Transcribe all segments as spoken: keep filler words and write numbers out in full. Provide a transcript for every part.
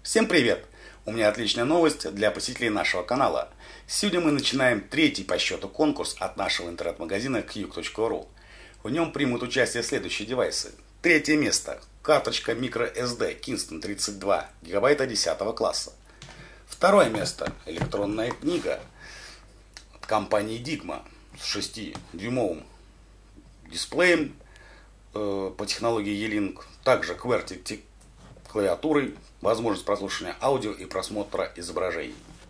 Всем привет! У меня отличная новость для посетителей нашего канала. Сегодня мы начинаем третий по счету конкурс от нашего интернет-магазина кьюк точка ру. В нем примут участие следующие девайсы. Третье место. Карточка microSD Kingston тридцать два гигабайта десятого класса. Второе место. Электронная книга от компании Digma с шестидюймовым дисплеем э, по технологии E-Link. Также QWERTY клавиатурой, возможность прослушивания аудио и просмотра изображений.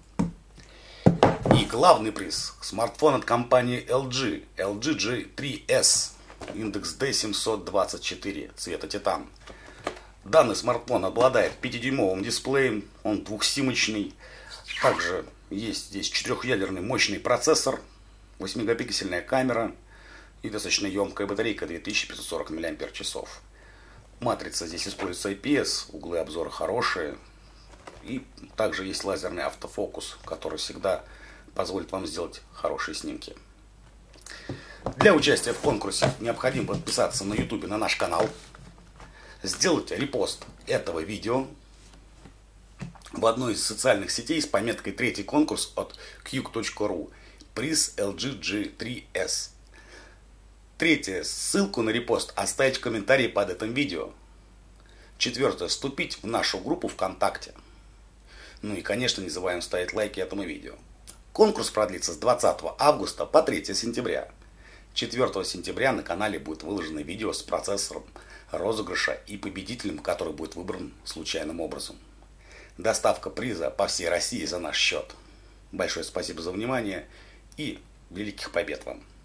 И главный приз – смартфон от компании эл джи, эл джи джи три эс, индекс ди семьсот двадцать четыре, цвета титан. Данный смартфон обладает пятидюймовым дисплеем, он двухсимочный. Также есть здесь четырехъядерный мощный процессор, восьмимегапиксельная камера и достаточно емкая батарейка две тысячи пятьсот сорок миллиампер-часов. Матрица здесь используется ай пи эс, углы обзора хорошие. И также есть лазерный автофокус, который всегда позволит вам сделать хорошие снимки. Для участия в конкурсе необходимо подписаться на ютубе на наш канал, сделать репост этого видео в одной из социальных сетей с пометкой «Третий конкурс» от кьюк точка ру, приз эл джи джи три эс. Третье. Ссылку на репост оставить в комментарии под этим видео. Четвертое. Вступить в нашу группу ВКонтакте. Ну и, конечно, не забываем ставить лайки этому видео. Конкурс продлится с двадцатого августа по третьего сентября. четвёртого сентября на канале будет выложено видео с процессором розыгрыша и победителем, который будет выбран случайным образом. Доставка приза по всей России за наш счет. Большое спасибо за внимание и великих побед вам!